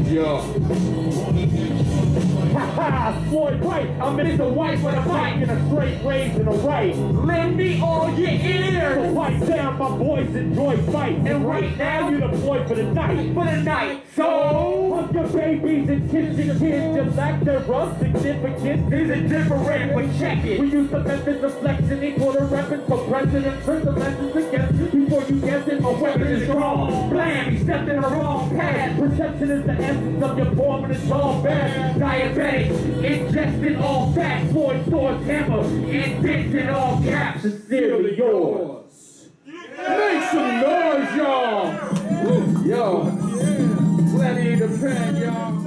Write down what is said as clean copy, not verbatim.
y'all. Ha Floyd White, I'm in the white with a mic and a straight raise and a right. Lend me all your ears. So fight down, my boys enjoy fight. And right now you're deployed for the night. For the night. So fuck your babies and kids and kids just like their rough significance. Is it different? But check it. We use the methods of flexing equal to repping for president. Turn the lessons against before you guess it. My weapon is strong. Blam, he stepped in the wrong path. Perception is the essence of your form and it's all bad. Diabetic, ingested all facts. Floyd Thor's hammer, indented all caps. Sincerely yours. Make some noise, y'all. Yo, plenty to pen, y'all.